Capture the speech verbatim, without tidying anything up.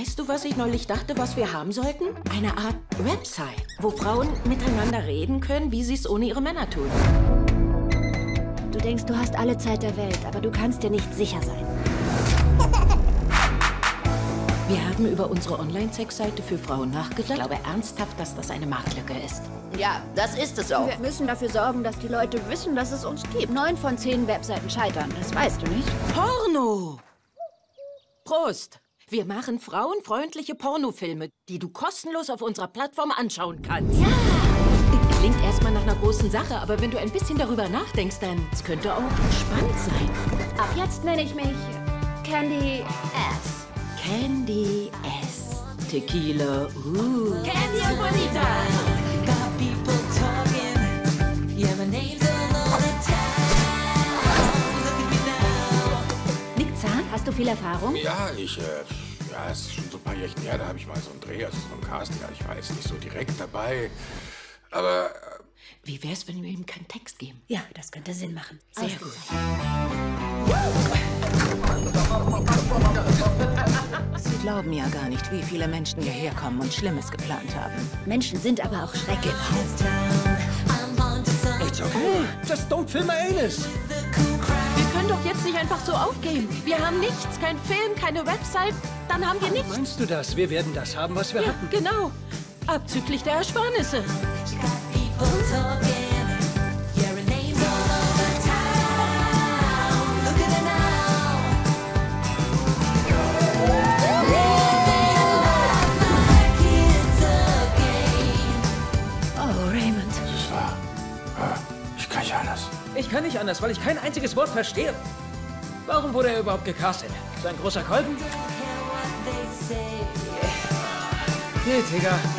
Weißt du, was ich neulich dachte, was wir haben sollten? Eine Art Website, wo Frauen miteinander reden können, wie sie es ohne ihre Männer tun. Du denkst, du hast alle Zeit der Welt, aber du kannst dir nicht sicher sein. Wir haben über unsere Online-Sex-Seite für Frauen nachgedacht. Ich glaube ernsthaft, dass das eine Marktlücke ist. Ja, das ist es auch. Wir müssen dafür sorgen, dass die Leute wissen, dass es uns gibt. Neun von zehn Webseiten scheitern, das weißt du nicht. Porno! Prost! Wir machen frauenfreundliche Pornofilme, die du kostenlos auf unserer Plattform anschauen kannst. Ja! Klingt erstmal nach einer großen Sache, aber wenn du ein bisschen darüber nachdenkst, dann es könnte auch spannend sein. Ab jetzt nenne ich mich Candy S. Candy S. Tequila, uh. Candy und Bonita. Nick Zahn, hast du viel Erfahrung? Ja, ich, äh, ja, es ist schon so ein paar Jährchen her, da habe ich mal so einen Dreh, also so ein Casting, ich war jetzt nicht so direkt dabei, aber... Äh, Wie wär's, wenn wir ihm keinen Text geben? Ja, das könnte Sinn machen. Sehr gut. Sie glauben ja gar nicht, wie viele Menschen hierher kommen und Schlimmes geplant haben. Menschen sind aber auch schrecklich. It's okay. Just don't film my anus. Wir können doch jetzt nicht einfach so aufgeben. Wir haben nichts, kein Film, keine Website, dann haben wir nichts. Meinst du das? Wir werden das haben, was wir Ja, hatten. genau. Abzüglich der Ersparnisse. Ich kann nicht anders, weil ich kein einziges Wort verstehe. Warum wurde er überhaupt gecastet? Sein großer Kolben? Geht, Digga.